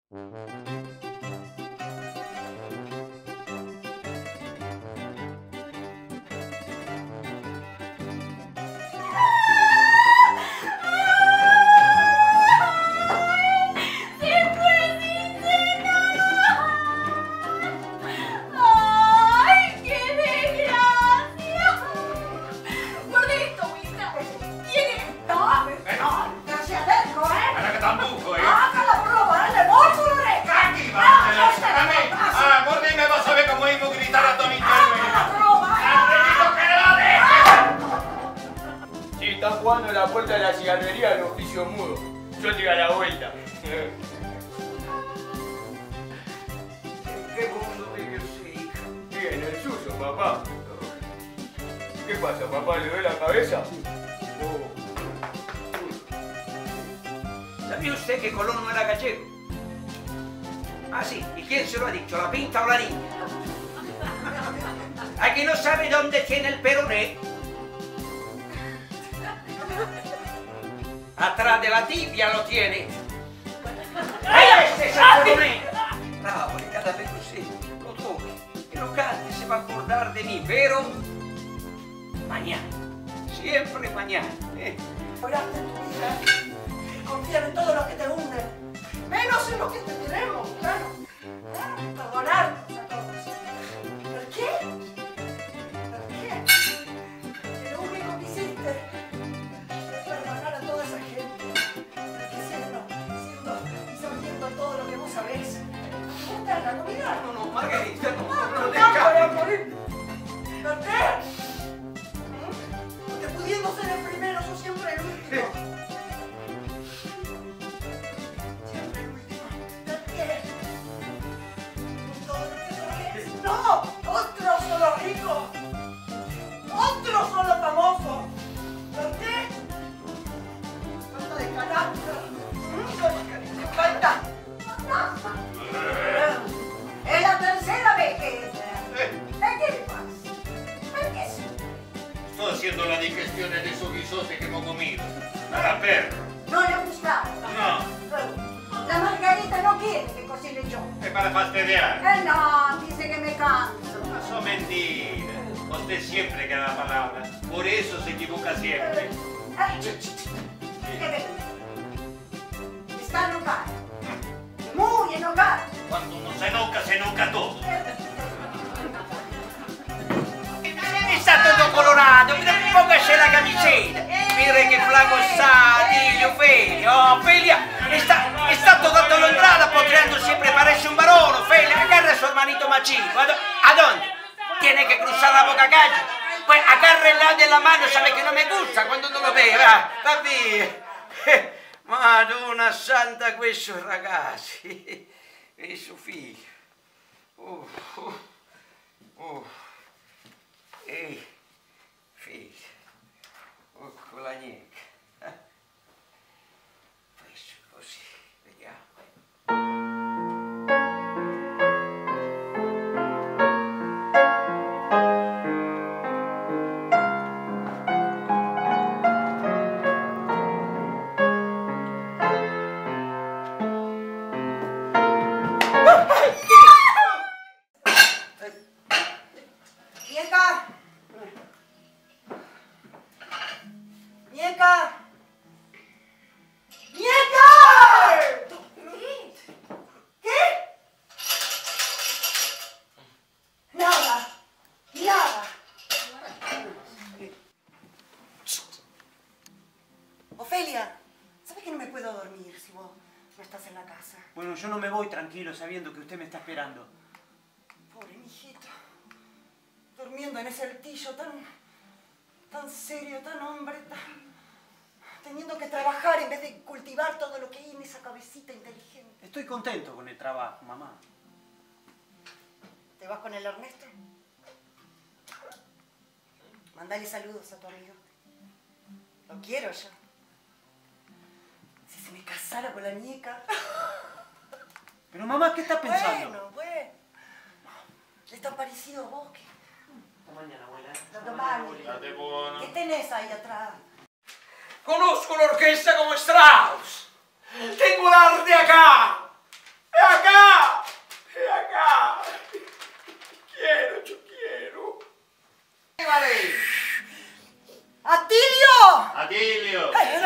Están jugando en la puerta de la cigarrería del oficio mudo. Yo te doy la vuelta. ¿En qué mundo vive usted, hija? Sí, en el suyo, papá. ¿Qué pasa, papá? ¿Le duele la cabeza? ¿Sabía usted que Colón no era gallego? Ah, sí. ¿Y quién se lo ha dicho? ¿La pinta o la niña? ¿A que no sabe dónde tiene el peroné? Atrás de la tibia lo tiene. ¡Ese es el peroné! Bravo, que cada vez que usted lo toque y lo cante se va a acordar de mí, pero mañana, siempre mañana. Oraste en tu vida, confiar en todo lo que te hunde, menos en lo que te tenemos, claro. Perdonarnos a todos. ¿Por qué? ¿Por qué? Que lo único que hiciste es perdonar a toda esa gente, siendo y sabiendo todo lo que vos sabés. ¿Cómo está la comida? No, Margarita, no ¿Por qué? Porque pudiendo ser el primero, sos siempre el último. Siempre el último. ¿Por qué? Con todo lo que sabés. ¡No! ¡Otros son los ricos! ¡Otros son los famosos! ¿Por qué? Falta de carácter. Falta. Es la tercera vez que entra. ¿Qué le pasa? ¿Por qué sí? Estoy haciendo la digestión de esos guisotes que hemos comido. Para perro. No le gusta. No, La Margarita no quiere que cocine yo. es para fastidiar. No, dice que me canso. No son mentiras. Usted siempre queda la palabra. Por eso se equivoca siempre. ¿Qué ves? Está enojada. Muy enojada. Cuando uno se enoja todo. Está todo colorado, mira, póngase la camiseta. Mire que flaco está, dile, Ofelia. Ofelia está toda atolondrada, potreando siempre, parece un varón. Ofelia, agarra a su hermanito machito. ¿A dónde? Tiene que cruzar la boca calle. Pues agárrenla de la mano, sabe que no me gusta cuando no lo ve, va via. Madonna santa, questi ragazzi. E suo figlio. Ehi, figlio, con la gnecca. Questo così, vediamo. ¡Nieca! ¡Nieca! ¡Nieca! ¿Qué? Nada. Nada. Ofelia, ¿sabes que no me puedo dormir si vos no estás en la casa? Bueno, yo no me voy tranquilo sabiendo que usted me está esperando. Pobre mijito. Durmiendo en ese altillo tan serio, tan hombre, teniendo que trabajar en vez de cultivar todo lo que hay en esa cabecita inteligente. Estoy contento con el trabajo, mamá. ¿Te vas con el Ernesto? Mandale saludos a tu amigo. Lo quiero yo. Si se me casara con la Nieca. Pero mamá, ¿qué estás pensando? Bueno. Es tan parecido a vos que... Hasta mañana, abuela. State buono. ¿Qué tenés ahí atrás? Conozco una orquesta como Strauss. Tengo el arte acá. Atilio.